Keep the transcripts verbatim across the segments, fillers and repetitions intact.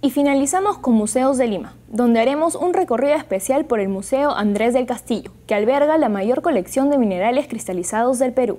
Y finalizamos con Museos de Lima, donde haremos un recorrido especial por el Museo Andrés del Castillo, que alberga la mayor colección de minerales cristalizados del Perú.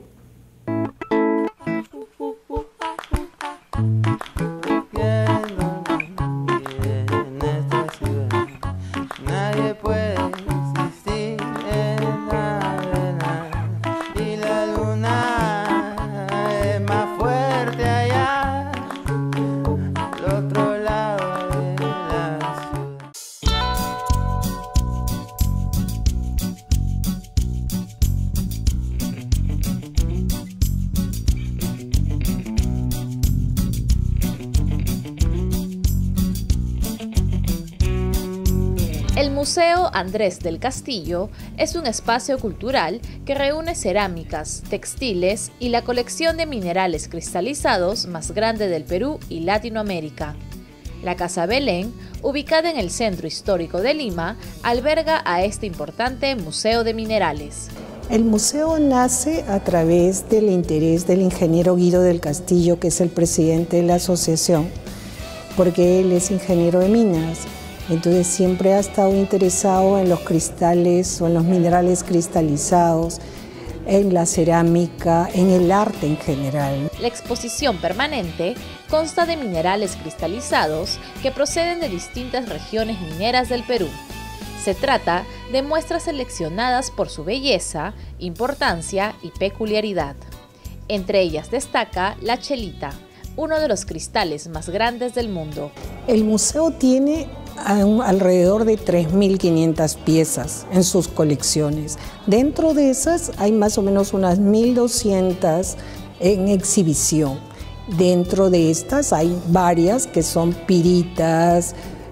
El Museo Andrés del Castillo es un espacio cultural que reúne cerámicas, textiles y la colección de minerales cristalizados más grande del Perú y Latinoamérica. La Casa Belén, ubicada en el centro histórico de Lima, alberga a este importante museo de minerales. El museo nace a través del interés del ingeniero Guido del Castillo, que es el presidente de la asociación, porque él es ingeniero de minas. Entonces siempre ha estado interesado en los cristales o en los minerales cristalizados, en la cerámica, en el arte en general. La exposición permanente consta de minerales cristalizados que proceden de distintas regiones mineras del Perú. Se trata de muestras seleccionadas por su belleza, importancia y peculiaridad. Entre ellas destaca la chelita, uno de los cristales más grandes del mundo. El museo tiene alrededor de tres mil quinientas piezas en sus colecciones. Dentro de esas hay más o menos unas mil doscientas en exhibición. Dentro de estas hay varias que son piritas,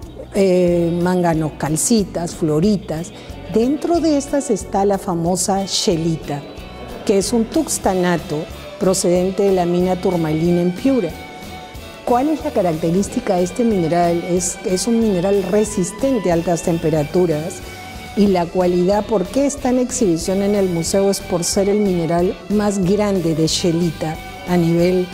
eh, manganocalcitas, floritas. Dentro de estas está la famosa chelita, que es un tuxtanato procedente de la mina turmalina en Piura. ¿Cuál es la característica de este mineral? Es, es un mineral resistente a altas temperaturas y la cualidad, ¿por qué está en exhibición en el museo? Es por ser el mineral más grande de chelita a nivel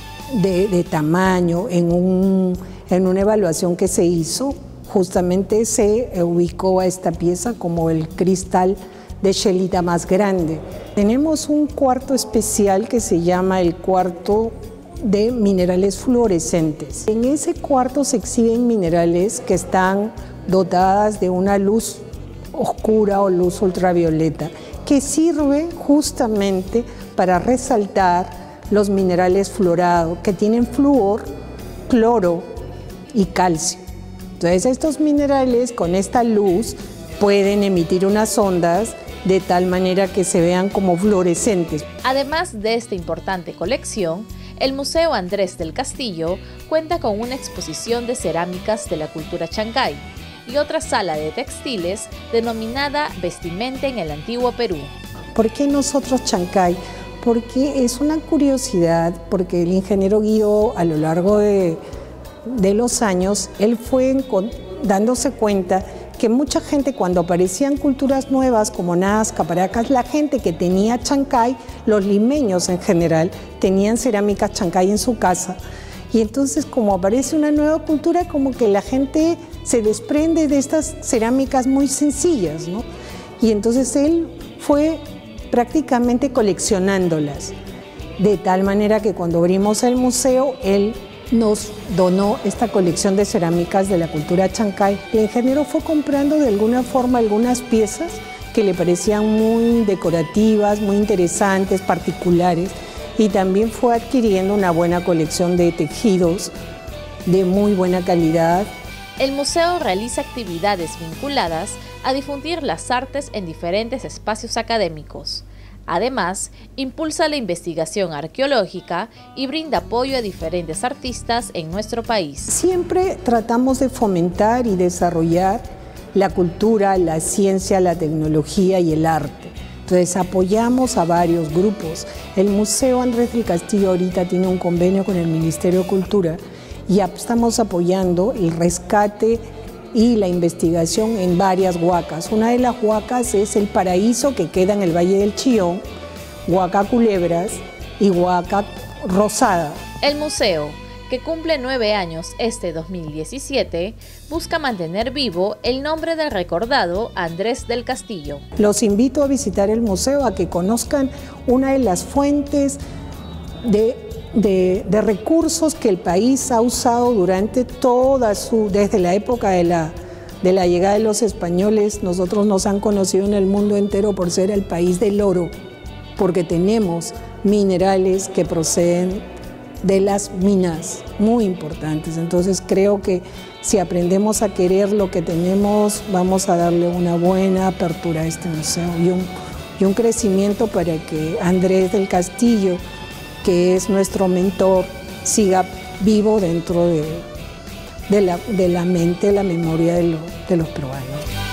de, de tamaño. En, un, en una evaluación que se hizo, justamente se ubicó a esta pieza como el cristal de chelita más grande. Tenemos un cuarto especial que se llama el cuarto de minerales fluorescentes. En ese cuarto se exhiben minerales que están dotadas de una luz oscura o luz ultravioleta, que sirve justamente para resaltar los minerales fluorados que tienen flúor, cloro y calcio. Entonces estos minerales con esta luz pueden emitir unas ondas de tal manera que se vean como fluorescentes. Además de esta importante colección, el Museo Andrés del Castillo cuenta con una exposición de cerámicas de la cultura chancay y otra sala de textiles denominada Vestimenta en el Antiguo Perú. ¿Por qué nosotros chancay? Porque es una curiosidad, porque el ingeniero Guido a lo largo de, de los años, él fue dándose cuenta que mucha gente, cuando aparecían culturas nuevas como Nazca, Paracas, la gente que tenía chancay, los limeños en general, tenían cerámicas chancay en su casa. Y entonces, como aparece una nueva cultura, como que la gente se desprende de estas cerámicas muy sencillas, ¿no? Y entonces él fue prácticamente coleccionándolas, de tal manera que cuando abrimos el museo, él nos donó esta colección de cerámicas de la cultura chancay. El ingeniero fue comprando de alguna forma algunas piezas que le parecían muy decorativas, muy interesantes, particulares, y también fue adquiriendo una buena colección de tejidos de muy buena calidad. El museo realiza actividades vinculadas a difundir las artes en diferentes espacios académicos. Además, impulsa la investigación arqueológica y brinda apoyo a diferentes artistas en nuestro país. Siempre tratamos de fomentar y desarrollar la cultura, la ciencia, la tecnología y el arte. Entonces apoyamos a varios grupos. El Museo Andrés del Castillo ahorita tiene un convenio con el Ministerio de Cultura y estamos apoyando el rescate y la investigación en varias huacas. Una de las huacas es el Paraíso, que queda en el Valle del Chillón, Huaca Culebras y Huaca Rosada. El museo que cumple nueve años este dos mil diecisiete, busca mantener vivo el nombre del recordado Andrés del Castillo. Los invito a visitar el museo, a que conozcan una de las fuentes de, de, de recursos que el país ha usado durante toda su, desde la época de la, de la llegada de los españoles. Nosotros nos han conocido en el mundo entero por ser el país del oro, porque tenemos minerales que proceden de las minas muy importantes. Entonces creo que si aprendemos a querer lo que tenemos, vamos a darle una buena apertura a este museo y un, y un crecimiento para que Andrés del Castillo, que es nuestro mentor, siga vivo dentro de, de, la, de la mente, la memoria de, lo, de los peruanos.